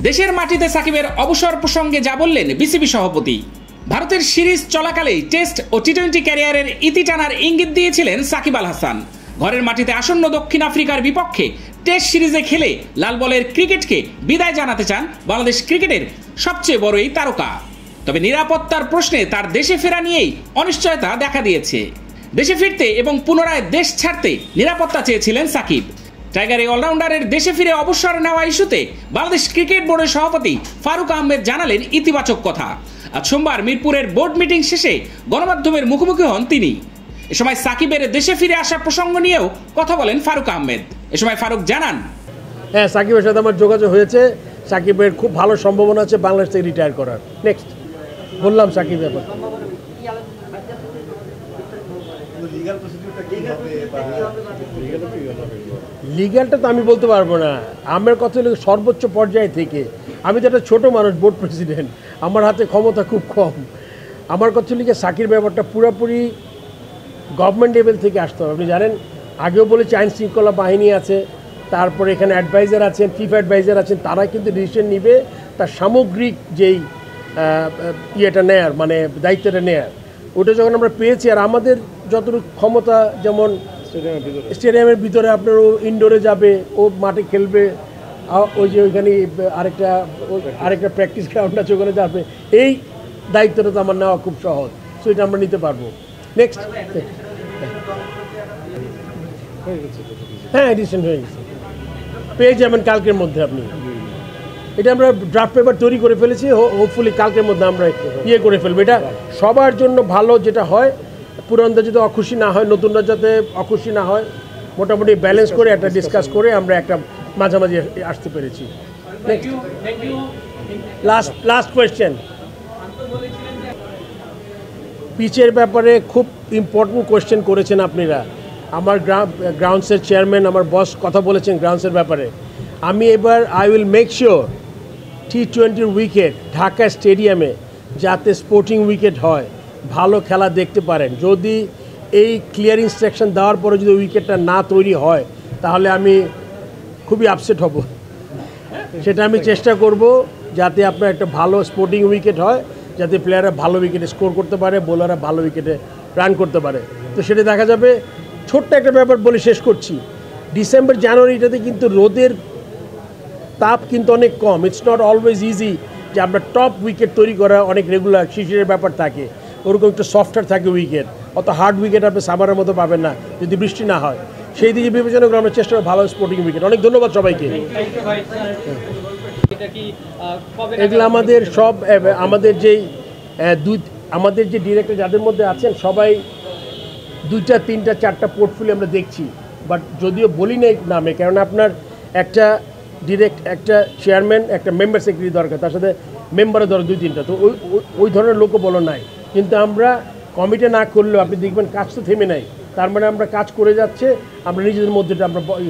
দেশের মাটিতে সাকিবের অবসর প্রসঙ্গে যা বললেন বিসিবি সভাপতি। ভারতের সিরিজ চলাকালেই টেস্ট ও টি-20 ক্যারিয়ারের ইতি টানার ইঙ্গিত দিয়েছিলেন সাকিব আল হাসান। ঘরের মাটিতে আসন্ন দক্ষিণ আফ্রিকার বিপক্ষে টেস্ট সিরিজে খেলে লাল বলের ক্রিকেটকে বিদায় জানাতে চান বাংলাদেশ ক্রিকেটের সবচেয়ে বড় এই তারকা। তবে নিরাপত্তার প্রশ্নে তার দেশে ফেরা নিয়েই অনিশ্চয়তা দেখা দিয়েছে। দেশে ফিরতে এবং পুনরায় দেশ ছাড়তে নিরাপত্তা চেয়েছিলেন সাকিব। টাইগার এই অলরাউন্ডারের দেশে ফিরে অবসর নেওয়া ইস্যুতে বাংলাদেশ ক্রিকেট বোর্ডের সভাপতি ফারুক আহমেদ জানালেন ইতিবাচক কথা। আজ সোমবার মিরপুরের বোর্ড মিটিং শেষে গণমাধ্যমের মুখোমুখি হন তিনি। এ সময় সাকিবের দেশে ফিরে আসার প্রসঙ্গ নিয়েও কথা বলেন ফারুক আহমেদ। এ সময় ফারুক জানান, হ্যাঁ, সাকিবের সাথে আমার যোগাযোগ হয়েছে। সাকিবের খুব ভালো সম্ভাবনা আছে বাংলাদেশ থেকে রিটায়ার করার। নেক্সট বললাম সাকিব ব্যাপার লিগ্যালটা তো আমি বলতে পারবো না। আমার কথা হলো সর্বোচ্চ পর্যায়ে থেকে, আমি তো একটা ছোটো মানুষ, বোর্ড প্রেসিডেন্ট, আমার হাতে ক্ষমতা খুব কম। আমার কথা হলো সাকির ব্যাপারটা পুরোপুরি গভর্নমেন্ট লেভেল থেকে আসতে হবে। আপনি জানেন, আগেও বলেছি আইন শৃঙ্খলা বাহিনী আছে, তারপরে এখানে অ্যাডভাইজার আছেন, ফিফা অ্যাডভাইজার আছেন, তারা কিন্তু ডিসিশন নিবে তার সামগ্রিক যেই ইয়েটা নেয়ার, মানে দায়িত্বটা নেয়ার, ওটা যখন আমরা পেয়েছি। আর আমাদের যতটুকু ক্ষমতা, যেমন স্টেডিয়ামের ভিতরে আপনার ও ইনডোরে যাবে, ও মাঠে খেলবে, ওই যে ওইখানে আরেকটা প্র্যাকটিস গ্রাউন্ড আছে, ওখানে যাবে, এই দায়িত্বটা তো আমার নেওয়া খুব সহজ। সো এটা আমরা নিতে পারবো। নেক্সট, হ্যাঁ, এডিশন হয়ে গেছে, পেয়ে যাবেন কালকের মধ্যে আপনি। এটা আমরা ড্রাফট পেপার তৈরি করে ফেলেছি, হোপফুলি কালকের মধ্যে আমরা ইয়ে করে ফেলবো। এটা সবার জন্য ভালো, যেটা হয় পুরানরা যাতে অখুশি না হয়, নতুনরা যাতে অখুশি না হয়, মোটামুটি ব্যালেন্স করে একটা ডিসকাস করে আমরা একটা মাঝামাঝি আসতে পেরেছি। লাস্ট কোয়েশ্চেন, পিচের ব্যাপারে খুব ইম্পর্টেন্ট কোয়েশ্চেন করেছেন আপনারা। আমার গ্রাউন্ডসের চেয়ারম্যান, আমার বস কথা বলেছেন গ্রাউন্ডসের ব্যাপারে। আমি এবার আই উইল মেক শিওর টি-20 উইকেট ঢাকা স্টেডিয়ামে যাতে স্পোর্টিং উইকেট হয়, ভালো খেলা দেখতে পারেন। যদি এই ক্লিয়ার ইনস্ট্রাকশন দেওয়ার পরে যদি উইকেটটা না তৈরি হয়, তাহলে আমি খুবই আপসেট হব। সেটা আমি চেষ্টা করব যাতে আপনার একটা ভালো স্পোর্টিং উইকেট হয়, যাতে প্লেয়াররা ভালো উইকেটে স্কোর করতে পারে, বোলাররা ভালো উইকেটে রান করতে পারে। তো সেটা দেখা যাবে। ছোট্ট একটা ব্যাপার বলে শেষ করছি, ডিসেম্বর জানুয়ারিটাতে কিন্তু রোদের তাপ কিন্তু অনেক কম। ইটস নট অলওয়েজ ইজি যে আমরা টপ উইকেট তৈরি করা, অনেক রেগুলার শিশিরের ব্যাপার থাকে, ওরকম একটু সফটওয়্যার থাকে উইকেট, অত হার্ড উইকেট আপনি সামারের মতো পাবেন না যদি বৃষ্টি না হয়। সেই দিকে বিবেচনা করে আমরা চেষ্টা করি ভালো স্পোর্টিং উইকেট। অনেক ধন্যবাদ সবাইকে। এগুলো আমাদের সব, আমাদের যে ডিরেক্টর যাদের মধ্যে আছেন, সবাই 2টা 3টা 4টা পোর্টফোলিও আমরা দেখছি। বাট যদিও বলি না নামে, কারণ আপনার একটা একটা চেয়ারম্যান, একটা মেম্বার সেক্রেটারি দরকার, তার সাথে মেম্বারের দরকার 2-3টা। তো ওই ধরনের লোকও বলো নাই। কিন্তু আমরা কমিটি না করলেও আপনি দেখবেন কাজ তো থেমে নাই। তার মানে আমরা কাজ করে যাচ্ছে, আমরা নিজেদের মধ্যে আমরা